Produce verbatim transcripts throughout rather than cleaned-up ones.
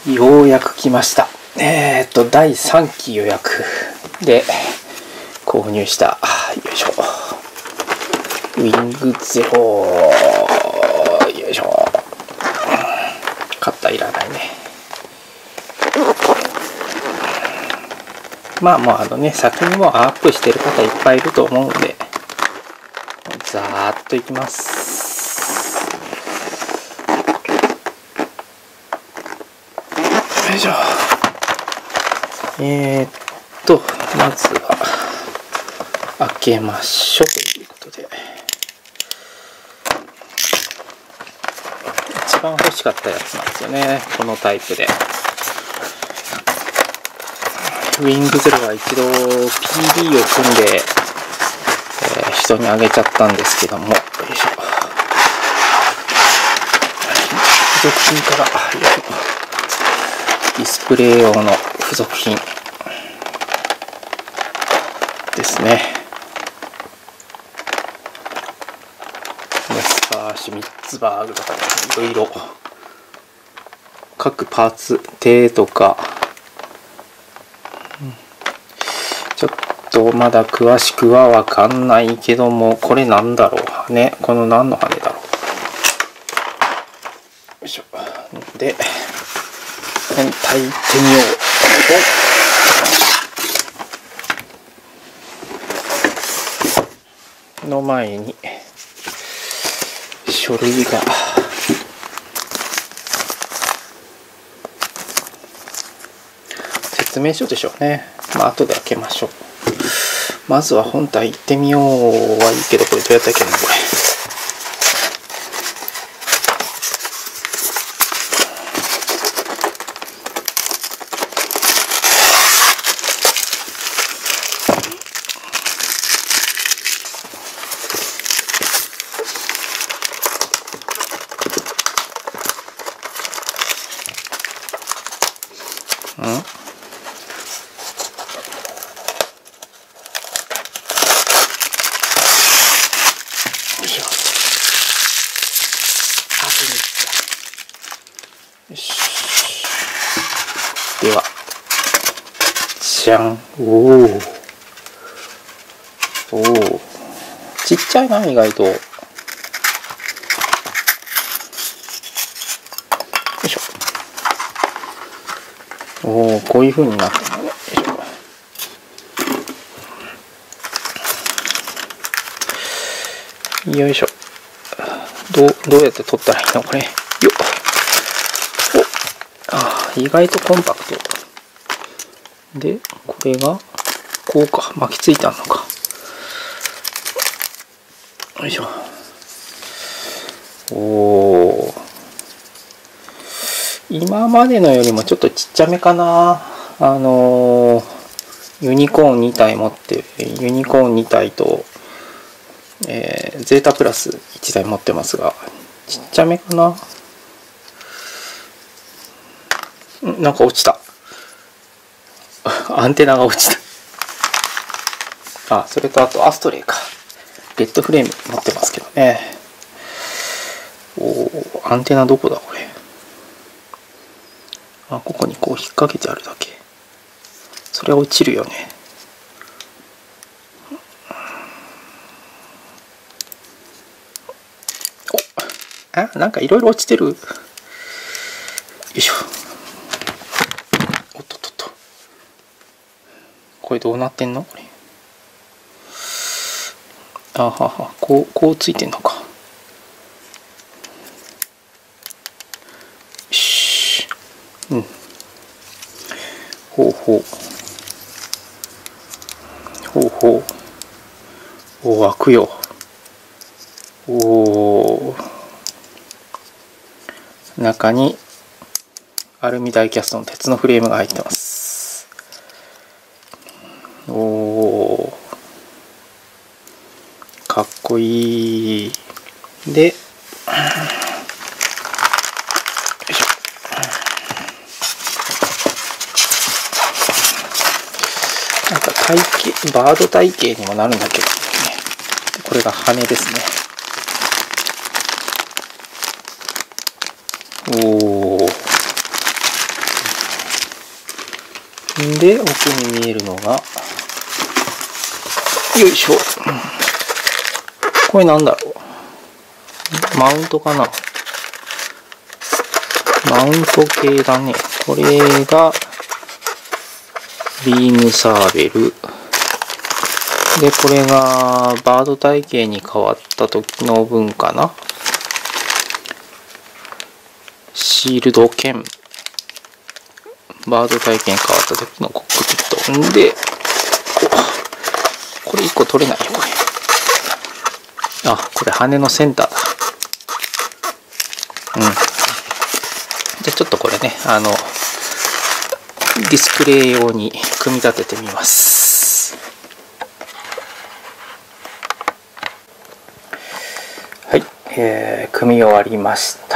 ようやく来ました。えー、っとだいさんき予約で購入した、よいしょ、ウィングゼロ、よいしょ、カッターいらないね。まあまああのね、先にもアップしてる方いっぱいいると思うんで、ざーっといきます。よいしょ。えー、っとまずは開けましょうということで、一番欲しかったやつなんですよね、このタイプで。ウィングゼロは一度 ピーディー を組んで、えー、人にあげちゃったんですけども、よいしょ、付属品から、よいしょ、ディスプレイ用の付属品ですね。メスバーシュミッツバーグとかいろいろ各パーツ、手とか、ちょっとまだ詳しくは分かんないけども、これなんだろう、羽、この何の羽だろう。よいしょ。で本体行ってみようの前に書類が、説明書でしょうね。まあ後で開けましょう。まずは本体行ってみようはいいけど、これどうやったっけな、これ。では、じゃん。おお。おお。ちっちゃいな、意外と。よいしょ。おお、こういう風になってるね。よいしょ。どう、どうやって取ったらいいのこれ。よっ。お、あ、意外とコンパクト。で、これが、こうか。巻きついてあるのか。よいしょ。おお。今までのよりもちょっとちっちゃめかな。あのー、ユニコーンにたい持ってる。ユニコーンにたいと、えー、ゼータプラスいちだい持ってますが、ちっちゃめかな。ん、なんか落ちた。アンテナが落ちた。あ、それとあとアストレイか。レッドフレーム持ってますけどね。おお、アンテナどこだこれ。あ、ここにこう引っ掛けてあるだけ。それは落ちるよね。お、あ、なんかいろいろ落ちてる。よいしょ。おっとっとっと。これどうなってんのこれ。あはは、こう、こうついてんのか。よし。うん。ほうほう。ほうほう。おお、開くよ。おお。中にアルミダイキャストの鉄のフレームが入ってます。おお。かっこいい。で、よいしょ。なんか体型、バード体型にもなるんだけどね。これが羽ですね。おお。 で、奥に見えるのが、よいしょ。これなんだろう。マウントかな。マウント系だね。これが、ビームサーベル。で、これが、バード体系に変わった時の分かな。シールド兼、バード体系に変わった時のコックピット。んで、これいっこ取れないよ、これ。あ、これ羽のセンターだ。うん。じゃあちょっとこれね、あの、ディスプレイ用に組み立ててみます。はい、えー、組み終わりました。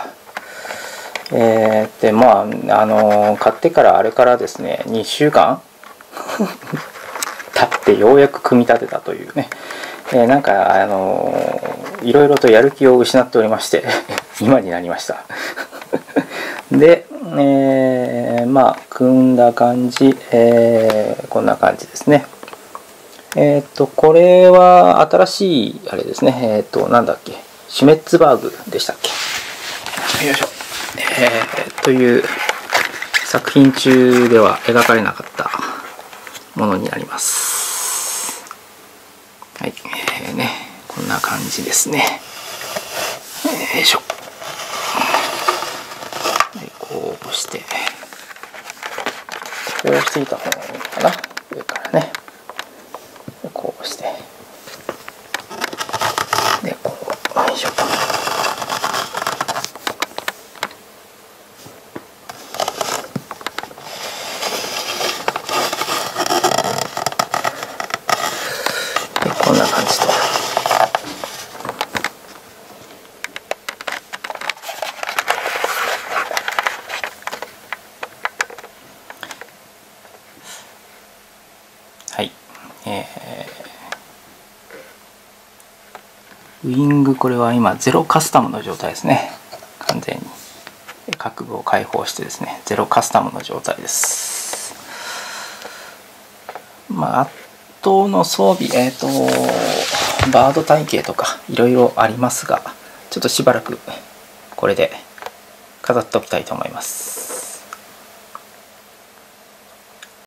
えー、で、まあ、あの、買ってからあれからですね、にしゅうかん経ってようやく組み立てたというね、えー、なんか、あのー、いろいろとやる気を失っておりまして今になりましたで、えー、まあ組んだ感じ、えー、こんな感じですね。えっとこれは新しいあれですね。えっとなんだっけ、シュメッツバーグでしたっけ。よいしょ、えー、という作品中では描かれなかったものになります。はい、えー、ね、こんな感じですね。よいしょ。で、こうして、こうしていた方がいいのかな。上からね。で、こうして。で、こう、よいしょ。で、こんな感じと。はい、えー、ウィング、これは今ゼロカスタムの状態ですね。完全に各部を開放してですね、ゼロカスタムの状態です。まあ、あとの装備、えっとバード体系とかいろいろありますが、ちょっとしばらくこれで飾っておきたいと思います。